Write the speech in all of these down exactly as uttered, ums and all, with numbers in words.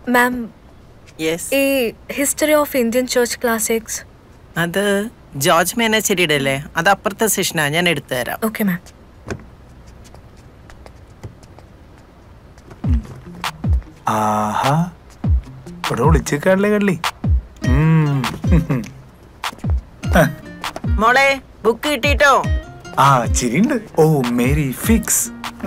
മാം yes ഈ history of Indian church classics അത് George മേനച്ചേരിയുടെ അല്ലേ? അത് അപ്പുറത്തെ സെഷനാ, ഞാൻ എടുത്തു തരാം. Okay ma'am. ആഹാ ഇവിടെ വിളിച്ചേക്കാണല്ലേ കള്ളി. മോളെ ബുക്ക് കിട്ടിട്ടോ? ആ ചിരിണ്ട്. ഓ മേരി ഫിക്സ്.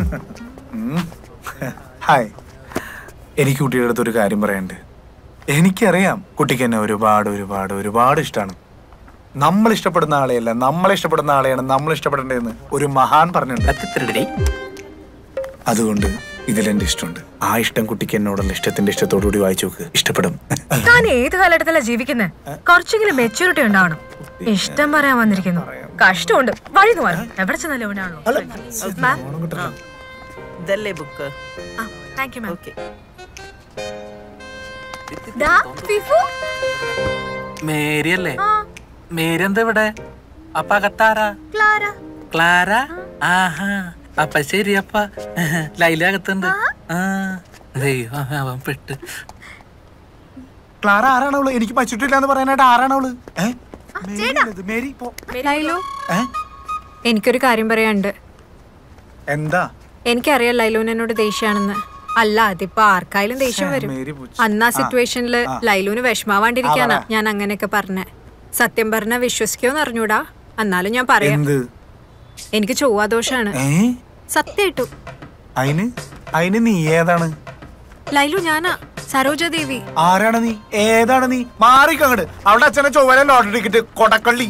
ഹായ്, എനിക്ക് കുട്ടിയുടെ അടുത്ത് ഒരു കാര്യം പറയാനുണ്ട്. എനിക്കറിയാം കുട്ടിക്ക് എന്നെ ഒരുപാട് ഒരുപാട് ഒരുപാട് ഇഷ്ടമാണ്. നമ്മൾ ഇഷ്ടപ്പെടുന്ന ആളെയല്ല, നമ്മളെ ഇഷ്ടപ്പെടുന്ന ആളെയാണ് നമ്മൾ ഇഷ്ടപ്പെടേണ്ടതെന്ന് ഒരു മഹാൻ പറഞ്ഞിട്ടുണ്ട്. അതുകൊണ്ട് ഇതിലെന്റെ ഇഷ്ടമുണ്ട്. ആ ഇഷ്ടം കുട്ടിക്ക് എന്നോടുള്ള ഇഷ്ടത്തിന്റെ ഇഷ്ടത്തോടുകൂടി വായിച്ചു നോക്ക്, ഇഷ്ടപ്പെടും. താൻ ഏത് കാലഘട്ടത്തിലാ ജീവിക്കുന്നത്? കുറച്ചെങ്കിലും മെച്യൂരിറ്റി ഉണ്ടാവണം. ഇഷ്ടം പറയാൻ വന്നിരിക്കുന്നു, കഷ്ടമുണ്ട്. വഴി പോവാൻ എവിടെ ചെന്നാലും എവിടെയാണോ? ഇതല്ലേ book? Thank you ma'am. Okay. Mary അല്ലേ? മേരി എന്താ ഇവിടെ? അപ്പ അകത്താരാ? ക്ലാര. ക്ലാര? ആഹാ, അപ്പ ശരി. അപ്പ ലൈല അകത്തുണ്ട്. ആ ദൈവം, അവൻ പെട്ട്. ക്ലാര ആരാണവള്? എനിക്ക് പറ്റിട്ടില്ലാന്ന് പറയാനായിട്ട് ആരാണവള്? എനിക്കൊരു കാര്യം പറയാനുണ്ട്. എന്താ? എനിക്കറിയാം ലൈലൂന് എന്നോട് ദേഷ്യാണെന്ന്. അല്ല, അതിപ്പോ ആർക്കായാലും ദേഷ്യം വരും. അന്ന് ആ സിറ്റുവേഷനില് ലൈലൂന് വിഷമാവാണ്ടിരിക്കാനാ ഞാൻ അങ്ങനെയൊക്കെ പറഞ്ഞേ. സത്യം പറഞ്ഞ വിശ്വസിക്കോന്ന് അറിഞ്ഞൂടാ, എന്നാലും ഞാൻ പറയാം. എനിക്ക് ചൊവ്വാദോഷാണ്. സത്യായിട്ടു. അതിന് നീ ഏതാണ്? ലൈലു ഞാനാ, സരോജദേവി. ആരാണ് നീ? ഏതാണ് നീ? മാറിക്കങ്ങട്. അവിടെ അച്ഛനെ ചൊവ്വല ലോട്ടറി ടിക്കറ്റ് കൊടക്കള്ളി.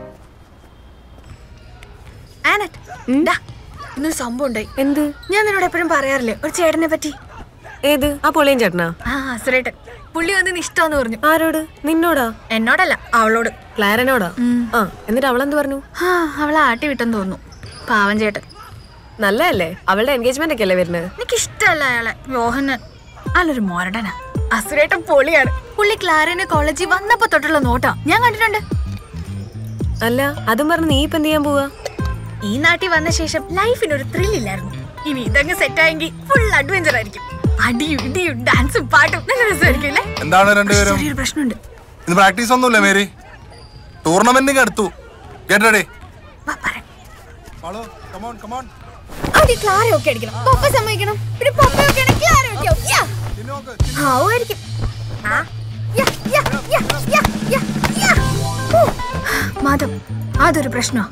ഇന്നൊരു സംഭവം ഉണ്ടായി. എന്ത്? ഞാൻ നിന്നോട് എപ്പോഴും പറയാറില്ലേ ഒരു ചേട്ടനെ പറ്റി. ഏത്? ആ പൊളിയൻ ചേട്ടനാ? ആ സുരേട്ടൻ. പുള്ളി വന്ന് ഇഷ്ടമെന്ന് പറഞ്ഞു. ആരോട്? നിന്നോടാ? എന്നോടല്ല, അവളോട്. ക്ലാരനോടാ? ആ, എന്നിട്ട് അവളെന്ത് പറഞ്ഞു? ആ, അവളെ ആട്ടി വിട്ടെന്ന് തോന്നുന്നു. പാവൻ ചേട്ടൻ. നല്ലതല്ലേ? അവളുടെ എൻഗേജ്മെന്റ് ഒക്കെ അല്ലേ വരുന്നത്? എനിക്ക് ഇഷ്ടമല്ല അയാളെ. യോഹനൻ അല്ലൊരു മോരടനാ. അസുരേട്ടൻ പൊളിയാണ്. പുള്ളി ക്ലാരനെ കോളേജിൽ വന്നപ്പോ തൊട്ടുള്ള നോട്ടാ ഞാൻ കണ്ടിട്ടുണ്ട്. അല്ല, അതും പറഞ്ഞ് നീ ഇപ്പൊ എന്ത് ചെയ്യാൻ പോവാ? ഈ നാട്ടിൽ വന്ന ശേഷം ലൈഫിനൊരു ത്രില്ലില്ലായിരുന്നു. ഇനി ഇതങ്ങ് സെറ്റ് ആയെങ്കിൽ ഫുൾ അഡ്വഞ്ചർ ആയിരിക്കും. അടിയും ഇടിയും ഡാൻസും പാട്ടും നല്ല രസമായിരിക്കും അല്ലേ? എന്താണ് രണ്ടുപേരും? ചെറിയൊരു പ്രശ്നമുണ്ട്. ഇന്ന് പ്രാക്ടീസ് ഒന്നുമില്ല മേരി. ടൂർണമെന്റിന് അടുത്തു. Get ready. Follow. Come on come on. ആദ്യം ക്ലാര ഒക്കെ അടിക്കണം. പപ്പ സമ്മതിക്കണം. പിന്നെ പപ്പ ഒക്കെ ആണെങ്കിൽ ക്ലാര ഒക്കെ ആവും. യാ. ആവുമായിരിക്കും. ആ. യാ യാ യാ യാ യാ യാ. മാധവ്, അതൊരു പ്രശ്നമാ.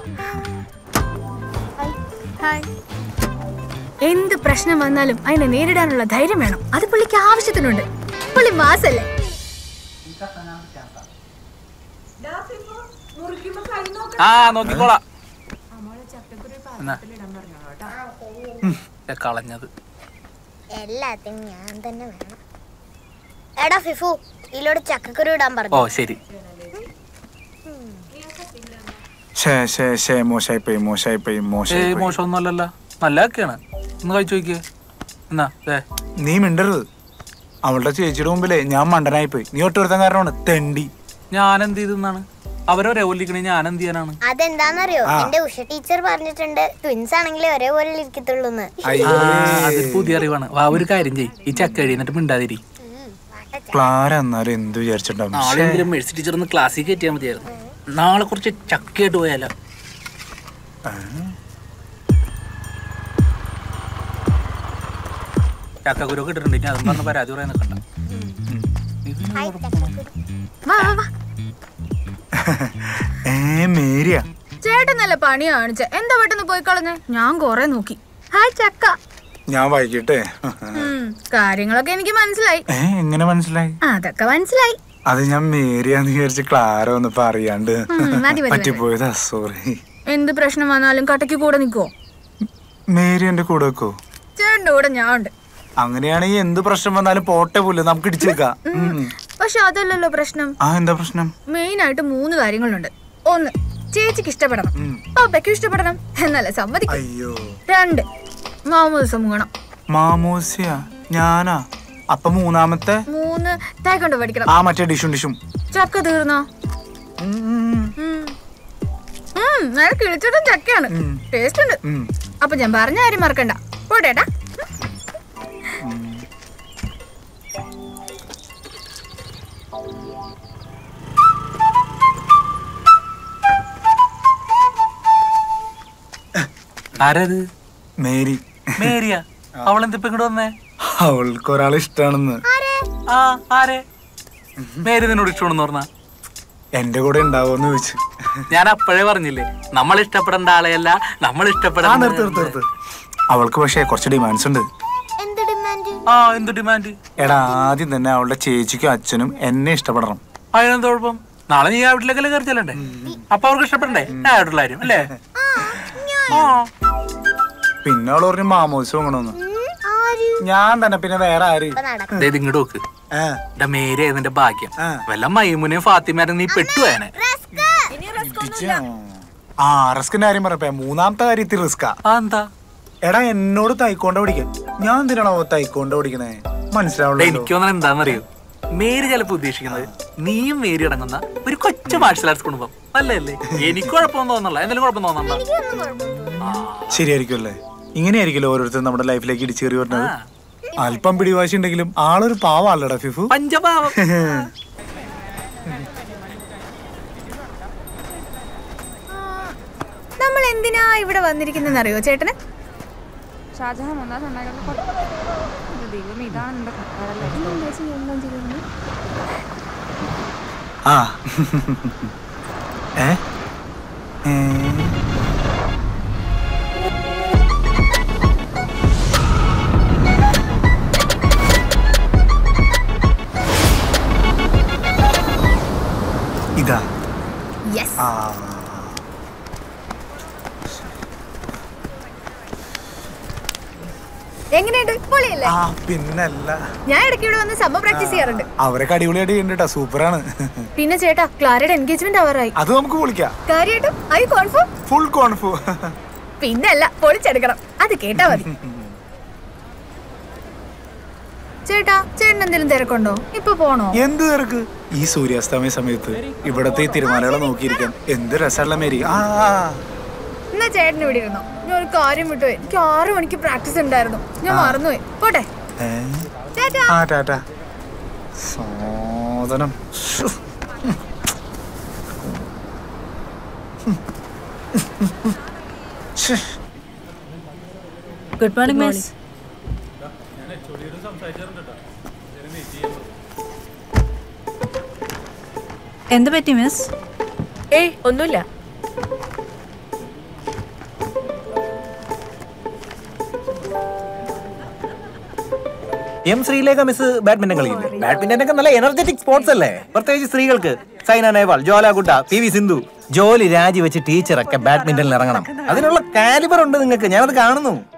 എന്ത് പ്രശ്നം വന്നാലും അതിനെ നേരിടാനുള്ള ധൈര്യം വേണം. അത് പുള്ളിക്ക് ആവശ്യത്തിനുണ്ട്. പുള്ളി മാസല്ലേ? ആ നോക്കിക്കോളാ. കളഞ്ഞത് എല്ലാത്തിനും ഞാൻ തന്നെ വേണം. എടാ ഫിഫു, ഇതിലോട് ചക്കക്കുരു ഇടാൻ പറഞ്ഞു. ഓ ശരി. മോശമൊന്നുമല്ലല്ലോ, നല്ലതൊക്കെയാണ്. ഒന്ന് കഴിച്ചു നോക്കിയേ. എന്നാ നീ മിണ്ടരുത്. അവളുടെ ചേച്ചിയുടെ മുമ്പിലേ ഞാൻ മണ്ടനായിപ്പോയി. നീ ഒട്ടുവരുത്താൻ കാരണമാണ് തെണ്ടി. ഞാൻ എന്ത് ചെയ്തെന്നാണ്? അവരൊരേ ഒല്ലിക്കണേ ഞാൻ എന്ത് ചെയ്യാനാണ്? അതെന്താന്നറിയോ, എന്റെ ഉഷ ടീച്ചർ പറഞ്ഞിട്ടുണ്ട് ട്വിൻസ് ആണെങ്കിലേ ഒരേപോലെ ഇരിക്കത്തുള്ളൂ. അതൊരു പുതിയ അറിവാണ്. വാ, ഒരു കാര്യം ചെയ്യ്, ഈ ചക്ക എഴുന്നിട്ട് മിണ്ടാതിരി. ക്ലാര എന്നാലും എന്ത് വിചാരിച്ചിട്ടുണ്ടാവും? നാളെ മെഴ്സി ടീച്ചർ ഒന്ന് ക്ലാസ്സിൽ കയറ്റിയാൽ മതിയായിരുന്നു. നാളെ കുറച്ച് ചക്കയായിട്ട് പോയാലോ? ചക്കക്കുരു കിട്ടിട്ടുണ്ട്. ഇനി അതും പറഞ്ഞ പരാതി പറയാൻ നിൽക്കണ്ട. ചേട്ടൻ നല്ല പണി കാണിച്ച. എന്താ പെട്ടെന്ന് പോയി കളഞ്ഞേ? ഞാൻ കൊറേ നോക്കി. ഹായ് ചക്ക. ഞാൻ വായിക്കട്ടെ. കാര്യങ്ങളൊക്കെ എനിക്ക് മനസ്സിലായി. എങ്ങനെ മനസ്സിലായി? അതൊക്കെ മനസ്സിലായി. അത് ഞാൻ മേരിയാന്ന് വിചാരിച്ച് ക്ലാര വന്നപ്പോ അറിയാണ്ട് പറ്റിപ്പോയതാ. സോറി. എന്ത് പ്രശ്നം വന്നാലും കട്ടയ്ക്ക് കൂടെ നിക്കുവോ? മേരി എന്റെ കൂടെ വെക്കോ? ചേട്ടന്റെ കൂടെ ഞാൻ ഉണ്ട്. അങ്ങനെയാണെങ്കിൽ എന്ത് പ്രശ്നം വന്നാലും പോട്ടെ പോലെ നമുക്ക് ഇടിച്ചു വെക്കാം. പക്ഷെ അതല്ലല്ലോ പ്രശ്നം. ആ, എന്താ പ്രശ്നം? മെയിൻ ആയിട്ട് മൂന്ന് കാര്യങ്ങളുണ്ട്. ഒന്ന്, ചേച്ചിക്ക് ഇഷ്ടപ്പെടണം, പപ്പയ്ക്കും ഇഷ്ടപ്പെടണം, എന്നല്ല സമ്മതിക്കും. അയ്യോ. രണ്ട്, മാമോദിസം മുങ്ങണം. മാമോസിയ? ഞാനാ? അപ്പൊ മൂന്നാമത്തെ? മൂന്ന്, തേക്കൊണ്ട് പഠിക്കണം. ആ, മറ്റേ ഡിഷും ഡിഷും. ചക്ക തീർന്നോ? നല്ല കിളിച്ചോട്ടും ചക്കയാണ്. ടേസ്റ്റ് ഉണ്ട്. അപ്പൊ ഞാൻ പറഞ്ഞ കാര്യം മറക്കണ്ട. പോട്ടേട്ടാ. ആരത്? മേരി. മേരിയ? അവളെന്തിപ്പോ ഇങ്ങോട്ട് വന്നേ? അവൾക്ക് ഒരാളെ ഇഷ്ടാണെന്ന്. ആ ആരെ? മേരി നിന്നോട് ഇഷ്ടമാണെന്ന് പറഞ്ഞ എന്റെ കൂടെ ഉണ്ടാവോന്ന് ചോദിച്ചു. ഞാൻ അപ്പോഴേ പറഞ്ഞില്ലേ നമ്മൾ ഇഷ്ടപ്പെടേണ്ട ആളെയല്ല നമ്മൾ ഇഷ്ടപ്പെടാൻ. നിർത്ത് നിർത്ത് നിർത്ത്. അവൾക്ക് പക്ഷേ കുറച്ച് ഡിമാൻഡ്സ് ഉണ്ട്. ആ എന്ത് ഡിമാൻഡ്? എടാ ആദ്യം തന്നെ അവളുടെ ചേച്ചിക്കും അച്ഛനും എന്നെ ഇഷ്ടപ്പെടണം. അതിനെന്ത് കുഴപ്പം? നാളെ നീ ആ വീട്ടിലേക്കല്ലേ കയറി ചെല്ലണ്ടേ? അപ്പൊ അവർക്ക് ഇഷ്ടപ്പെടണ്ടേ ആയിട്ടുള്ള കാര്യം അല്ലേ? പിന്നെ അവൾ പറഞ്ഞു മാമോസ് വാങ്ങണമെന്ന്. ഞാൻ തന്നെ പിന്നെ വേറെ ആര്? ഇങ്ങോട്ട് നോക്ക്. മേരി അതിന്റെ ഭാഗ്യം. വല്ല മൈമുനെയും ഫാത്തിമാരും നീ പെട്ടുപോയനെ. ആ റിസ്കിന്റെ കാര്യം പറഞ്ഞപ്പോ മൂന്നാമത്തെ കാര്യത്തിൽ റിസ്കാ. എന്താ? എടാ എന്നോട് തൈക്കോണ്ട പഠിക്കാൻ. ഞാൻ എന്തിനാണോ തൈക്കോണ്ട പഠിക്കണേ? മനസ്സിലാവുള്ളൂ. എനിക്ക് തോന്നുന്നത് എന്താണെന്നറിയോ? മേരി ചിലപ്പോ ഉദ്ദേശിക്കുന്നത് നീയും മേരി അടങ്ങുന്ന ഒരു കൊച്ചു മാർഷൽ ആർട്സ് കുടുംബം അല്ലേ? എനിക്ക് കുഴപ്പമൊന്നും തോന്നല്ല. എന്തെങ്കിലും കുഴപ്പം തോന്നണ്ട. ശരിയായിരിക്കും അല്ലേ? ഇങ്ങനെയായിരിക്കുമല്ലോ ഓരോരുത്തരും നമ്മുടെ ലൈഫിലേക്ക് ഇടിച്ചേറി വരുന്നത്. അല്പം പിടിവാശി ഉണ്ടെങ്കിലും ആളൊരു പാവല്ലടാ ഫിഫു. പഞ്ചപാവം. നമ്മൾ എന്തിനാ ഇവിടെ വന്നിരിക്കുന്നെന്ന് അറിയോ ചേട്ടന്? ആ ഏ ഇതാ. ആ എങ്ങനെയുണ്ട്? പൊളിയല്ലേ? ആ പിന്നല്ല. ഞാൻ ഇടയ്ക്ക് ഇവിടെ വന്ന് സമ്മർ പ്രാക്ടീസ് ചെയ്യാറുണ്ട്. അവരൊക്കെ അടിപൊളിയായിട്ട് ചെയ്യുന്നുണ്ട്. സൂപ്പറാണ്. പിന്നെ ചേട്ടാ ക്ലാരയുടെ എൻഗേജ്മെന്റ് ആവാറായി. അത് നമുക്ക് പൊളിക്കാം. കാര്യമായിട്ടും ഐ കോൺഫോം? Full confirm. പിന്നല്ല പൊളിച്ചെടുക്കണം. അത് കേട്ടാ മതി. ചേട്ടാ ചേട്ടൻ എന്തെങ്കിലും തിരക്കുണ്ടോ? ഇപ്പൊ പോണോ? എന്ത് തിരക്ക്? ഈ സൂര്യാസ്തമയ സമയത്ത് ഇവിടത്തെ തിരുമാലകളെ നോക്കിയിരിക്കാൻ എന്ത് രസമുള്ള മേരി. ആ എന്നാ ചേട്ടൻ ഇവിടെ ഇരുന്നോ. ഞാൻ ഒരു കാര്യം വിട്ടുപോയി. എനിക്ക് ആറു മണിക്ക് പ്രാക്ടീസ് ഉണ്ടായിരുന്നു. ഞാൻ മറന്നുപോയി. പോട്ടെ. ആ ടാറ്റാ. സാധനം. Good morning miss. എന്ത് പറ്റി മിസ്? ഏയ് ഒന്നുമില്ല. എം ശ്രീലേഖ മിസ് ബാഡ്മിന്റൺ കളിയില്ലേ? ബാഡ്മിന്റൺ ഒക്കെ നല്ല എനർജറ്റിക് സ്പോർട്സ് അല്ലേ? പ്രത്യേകിച്ച് സ്ത്രീകൾക്ക്. Saina Nehwal, Jwala Gutta, P V Sindhu. ജോലി രാജിവെച്ച് ടീച്ചറൊക്കെ ബാഡ്മിന്റണിൽ ഇറങ്ങണം. അതിനുള്ള കാലിബർ ഉണ്ട് നിങ്ങൾക്ക്. ഞാനത് കാണുന്നു.